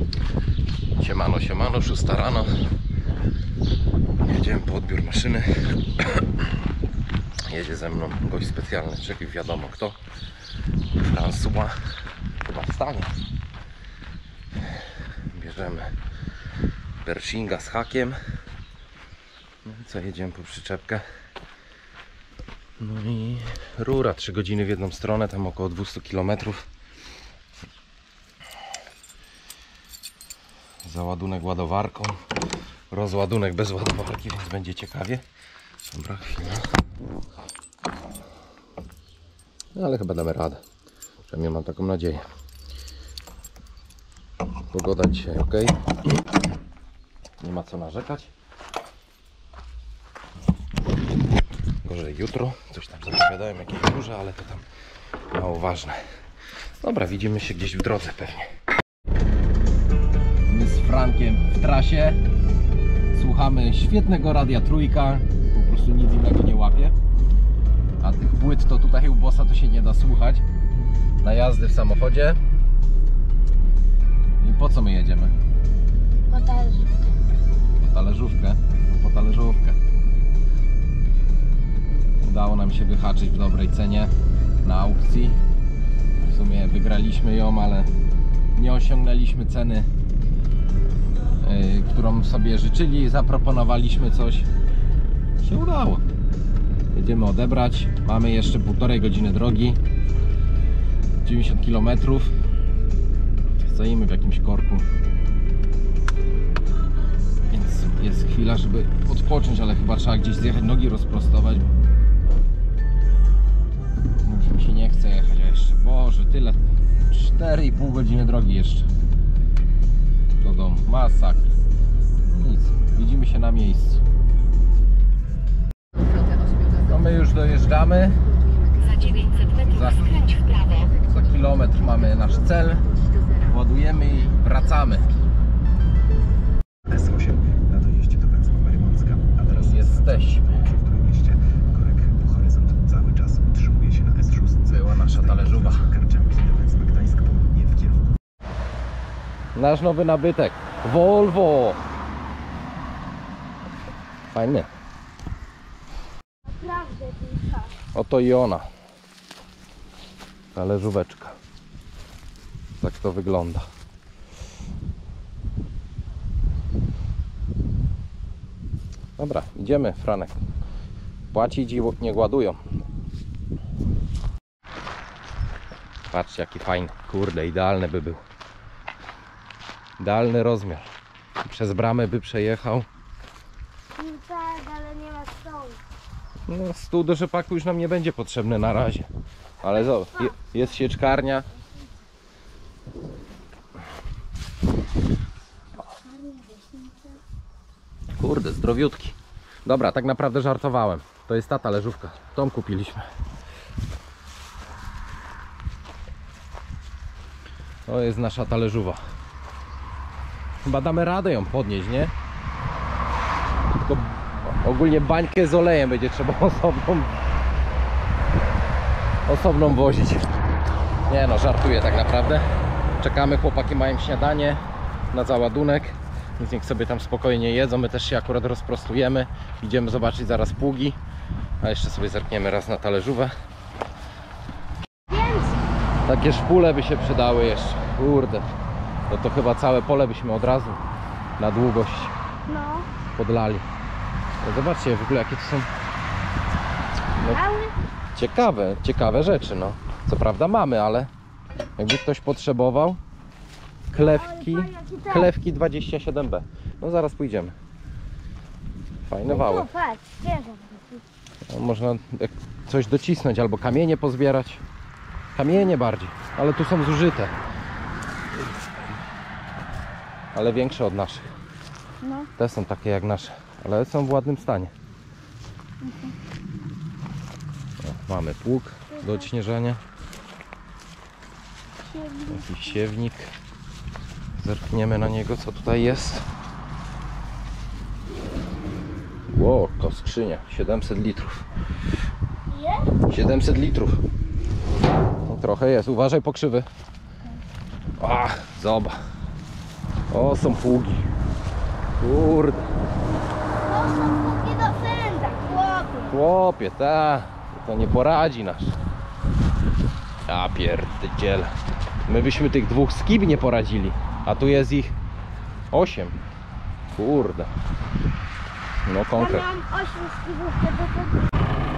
Siemano, siemano, 6 rano. Jedziemy po odbiór maszyny. Jedzie ze mną gość specjalny, czyli wiadomo kto. François. Chyba wstanie. Bierzemy Pershinga z hakiem. No i co, jedziemy po przyczepkę. No i rura, 3 godziny w jedną stronę, tam około 200 km. Załadunek ładowarką, rozładunek bez ładowarki, więc będzie ciekawie. Dobra, chwila. No, ale chyba damy radę. Przynajmniej mam taką nadzieję. Pogoda dzisiaj ok. Nie ma co narzekać. Gorzej jutro. Coś tam zapowiadałem, jakieś burze, ale to tam mało ważne. Dobra, widzimy się gdzieś w drodze pewnie. My z Frankiem w trasie. Słuchamy świetnego Radia Trójka. Po prostu nic innego nie łapie. A tych płyt to tutaj u bossa to się nie da słuchać. Na jazdy w samochodzie. I po co my jedziemy? Po talerzówkę. Po talerzówkę. Po talerzówkę. Udało nam się wyhaczyć w dobrej cenie na aukcji. W sumie wygraliśmy ją, ale nie osiągnęliśmy ceny, którą sobie życzyli. Zaproponowaliśmy coś. Się udało. Jedziemy odebrać. Mamy jeszcze 1,5 godziny drogi. 90 km. Stoimy w jakimś korku. Więc jest chwila, żeby odpocząć, ale chyba trzeba gdzieś zjechać, nogi rozprostować. Już mi się nie chce jechać, a jeszcze, Boże, tyle. 4,5 godziny drogi jeszcze do domu. Masakra. Nic, widzimy się na miejscu. No my już dojeżdżamy. Za 900 metrów skręć w prawo. Za kilometr mamy nasz cel. Ładujemy i wracamy. S8 na dojeździe do Kancelarii Morska. A teraz Jesteśmy. w Trójmieście. Korek po horyzont cały czas utrzymuje się na S6. Była nasza talerzowa. Karczemki nawet Gdańsk południe w kierunku. Nasz nowy nabytek. Volvo. Fajny. Naprawdę duża. Oto i ona. Talerzóweczka. Tak to wygląda. Dobra, idziemy, Franek. Płacić i nie gładują. Patrzcie, jaki fajny. Kurde, idealny by był. Idealny rozmiar. Przez bramę by przejechał. No tak, ale nie ma stołu. No, stół do rzepaku już nam nie będzie potrzebny na razie. Ale zobacz, jest sieczkarnia. Kurde, zdrowiutki. Dobra, tak naprawdę żartowałem. To jest ta talerzówka. Tą kupiliśmy. To jest nasza talerzowa. Chyba damy radę ją podnieść, nie? Tylko ogólnie bańkę z olejem będzie trzeba osobną wozić. Nie no, żartuję tak naprawdę. Czekamy, chłopaki mają śniadanie na załadunek, więc niech sobie tam spokojnie jedzą. My też się akurat rozprostujemy. Idziemy zobaczyć zaraz pługi, a jeszcze sobie zerkniemy raz na talerzówę. Takie szpule by się przydały jeszcze. Kurde, no to chyba całe pole byśmy od razu na długość No. podlali. No zobaczcie w ogóle jakie to są Mały? ciekawe rzeczy, no. Co prawda mamy, ale jakby ktoś potrzebował chlewki 27B. No zaraz pójdziemy. Fajne wały. No patrz, bierze. No, można coś docisnąć albo kamienie pozbierać. Kamienie bardziej, ale tu są zużyte. Ale większe od naszych. No. Te są takie jak nasze, ale są w ładnym stanie. O, mamy pług do odśnieżania. Jakiś siewnik. Zerkniemy na niego, co tutaj jest. Ło, to skrzynia, 700 litrów. Ile? 700 litrów. No, trochę jest, uważaj pokrzywy. Zobacz. O, są pługi. Kurde. To są póki do sędzia, chłopie. Chłopie, ta. To nie poradzi nasz. Ja pierdziele. My byśmy tych dwóch skib nie poradzili. A tu jest ich 8. Kurde. No Ja konkret. miałam 8 skibów, to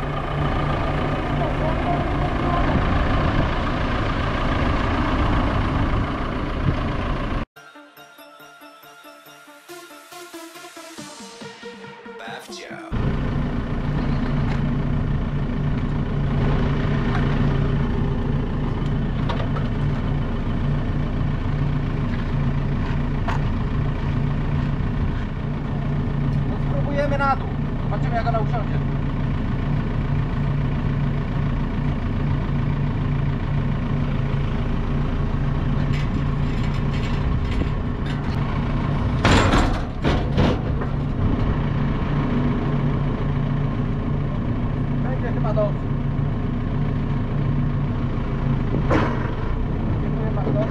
Spróbujemy na dół. Zobaczymy jak ona usiądzie. Będzie chyba dobrze. Dziękuję bardzo.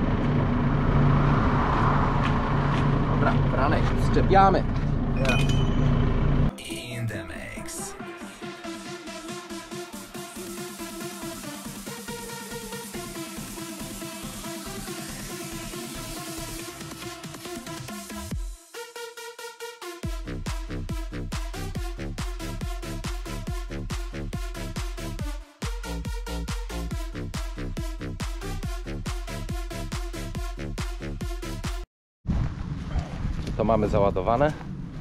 Dobra, Franek, szczepiamy. In the mix. To mamy załadowane.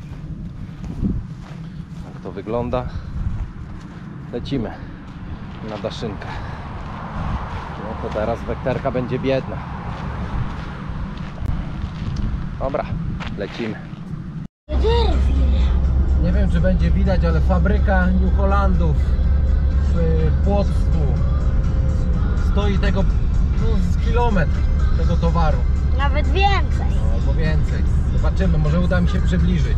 Tak to wygląda. Lecimy na daszynkę. No to teraz wekterka będzie biedna. Dobra, lecimy. Nie wiem czy będzie widać, ale fabryka New Hollandów w Płocku stoi tego z kilometr tego towaru. nawet więcej. No, albo więcej. Zobaczymy, może uda mi się przybliżyć.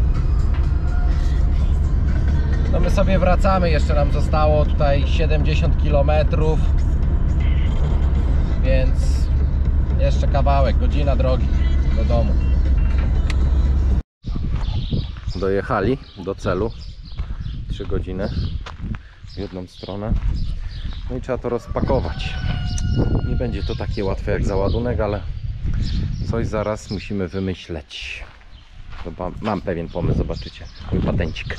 No my sobie wracamy, jeszcze nam zostało tutaj 70 km, więc jeszcze kawałek, godzina drogi do domu. Dojechali do celu, 3 godziny w jedną stronę. No i trzeba to rozpakować. Nie będzie to takie łatwe jak załadunek, ale coś zaraz musimy wymyśleć. Mam pewien pomysł, zobaczycie, mój patencik.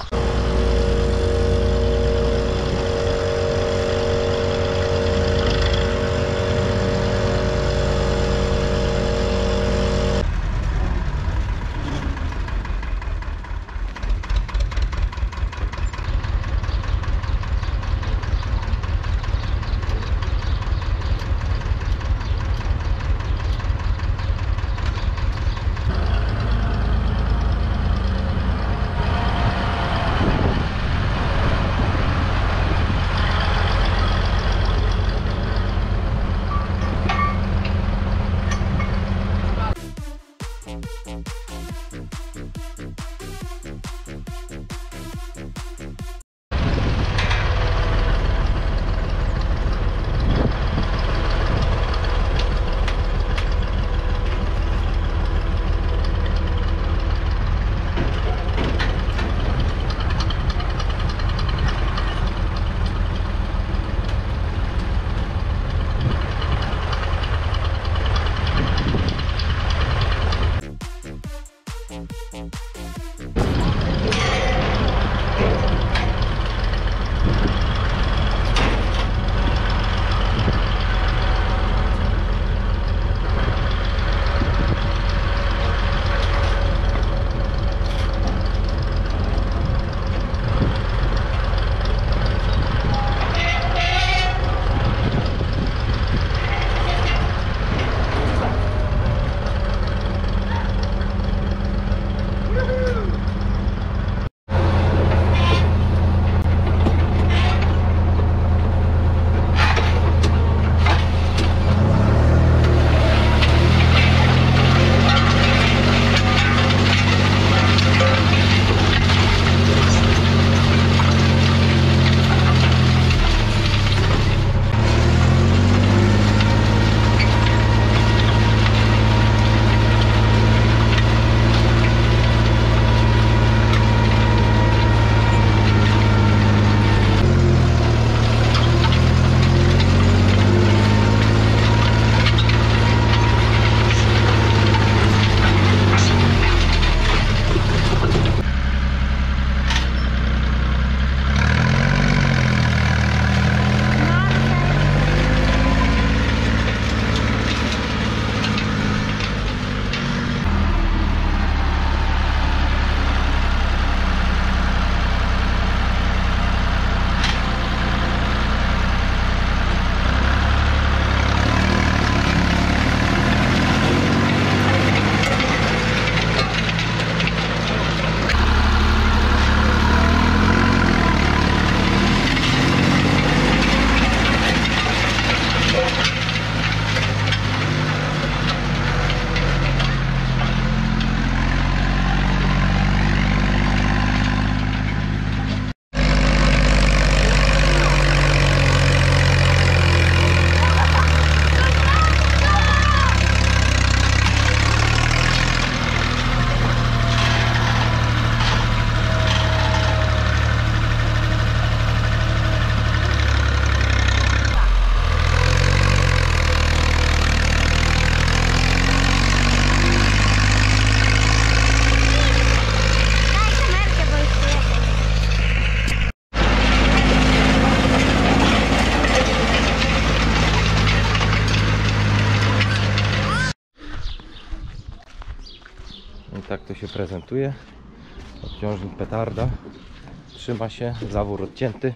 I tak to się prezentuje. Obciążnik petarda. Trzyma się, zawór odcięty.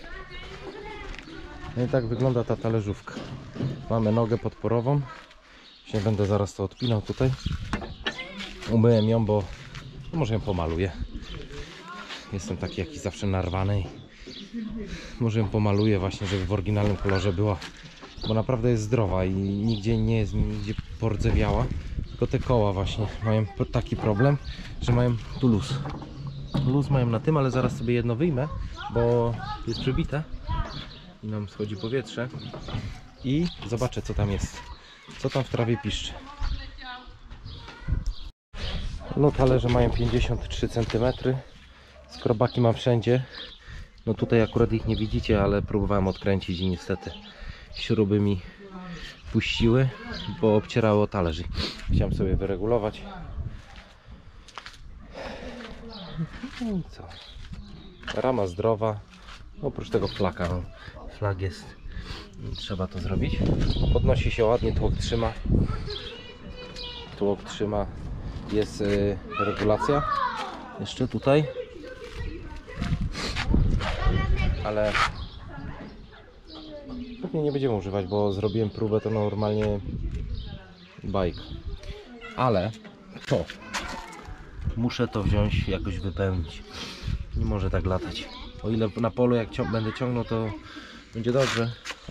No i tak wygląda ta talerzówka. Mamy nogę podporową. Nie będę zaraz to odpinał tutaj. Umyłem ją, bo może ją pomaluję. Jestem taki jakiś zawsze narwany. Może ją pomaluję właśnie, żeby w oryginalnym kolorze była. Bo naprawdę jest zdrowa i nigdzie nie jest nigdzie pordzewiała. Tylko te koła właśnie mają taki problem, że mają tu luz. Luz mają na tym, ale zaraz sobie jedno wyjmę, bo jest przybite i nam schodzi powietrze. I zobaczę, co tam jest. Co tam w trawie piszczy. No talerze mają 53 cm. Skrobaki mam wszędzie. No tutaj akurat ich nie widzicie, ale próbowałem odkręcić i niestety śruby mi puściły, bo obcierały o talerz. Chciałem sobie wyregulować. No i co? Rama zdrowa. Oprócz tego flaka. No. Flag jest. Trzeba to zrobić. Podnosi się ładnie, tłok trzyma. Tłok trzyma. Jest regulacja. Jeszcze tutaj. Ale pewnie nie będziemy używać, bo zrobiłem próbę, to normalnie bajk. Ale to muszę to wziąć, jakoś wypełnić. Nie może tak latać. O ile na polu jak będę ciągnął, to będzie dobrze,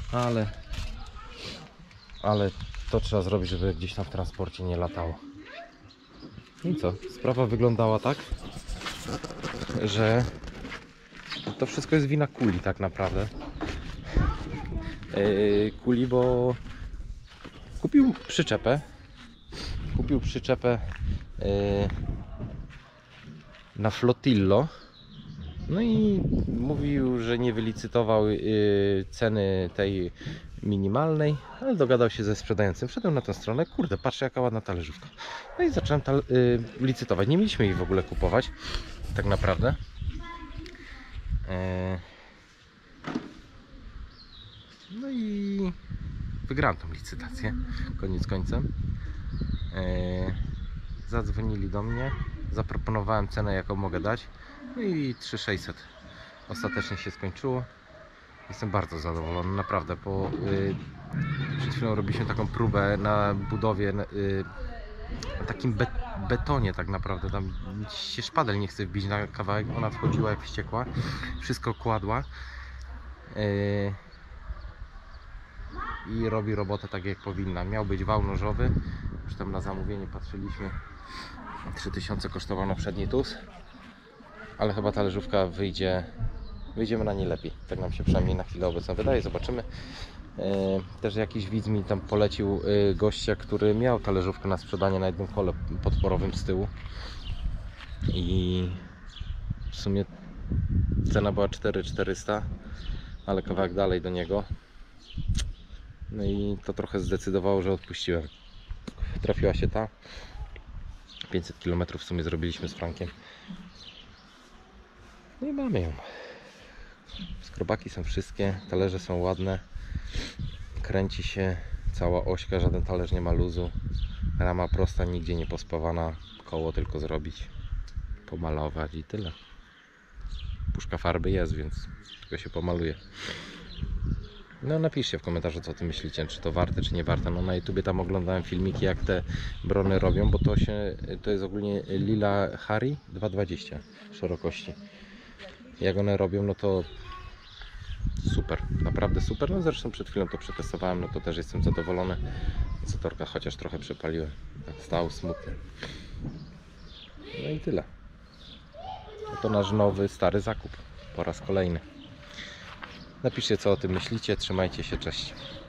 ale to trzeba zrobić, żeby gdzieś tam w transporcie nie latało. I co? Sprawa wyglądała tak, że to wszystko jest wina Kuli tak naprawdę. Kuli, bo kupił przyczepę na Flotillo. No i mówił, że nie wylicytował ceny tej minimalnej, ale dogadał się ze sprzedającym. Wszedłem na tę stronę, kurde, patrzę jaka ładna talerzówka. No i zacząłem licytować. Nie mieliśmy ich w ogóle kupować, tak naprawdę. No i wygrałem tą licytację, koniec końcem. Zadzwonili do mnie, zaproponowałem cenę jaką mogę dać. No i 3600 ostatecznie się skończyło. Jestem bardzo zadowolony, naprawdę, bo przed chwilą robiliśmy taką próbę na budowie na takim betonie tak naprawdę. Tam się szpadel nie chce wbić na kawałek, ona wchodziła jak wściekła, wszystko kładła i robi robotę tak jak powinna. Miał być wał nożowy, już tam na zamówienie patrzyliśmy, 3000 kosztował na przedni tus, ale chyba talerzówka wyjdziemy na nie lepiej, tak nam się przynajmniej na chwilę obecną wydaje, zobaczymy. Też jakiś widz mi tam polecił gościa, który miał talerzówkę na sprzedanie na jednym kole podporowym z tyłu i w sumie cena była 4400, ale kawałek dalej do niego. No i to trochę zdecydowało, że odpuściłem. Trafiła się ta 500 km w sumie zrobiliśmy z Frankiem. No i mamy ją. Skrobaki są wszystkie, talerze są ładne, kręci się cała ośka, żaden talerz nie ma luzu, rama prosta, nigdzie nie pospawana, koło tylko zrobić, pomalować i tyle. Puszka farby jest, więc tylko się pomaluje. No napiszcie w komentarzu, co ty myślicie, czy to warte, czy nie warte. No na YouTubie tam oglądałem filmiki, jak te brony robią, bo to jest ogólnie Lila Harry 2,20 szerokości. Jak one robią, no to super, naprawdę super. No zresztą przed chwilą to przetestowałem, no to też jestem zadowolony. Zatorka chociaż trochę przepaliłem, stał smutny. No i tyle. No to nasz nowy, stary zakup po raz kolejny. Napiszcie, co o tym myślicie, trzymajcie się, cześć.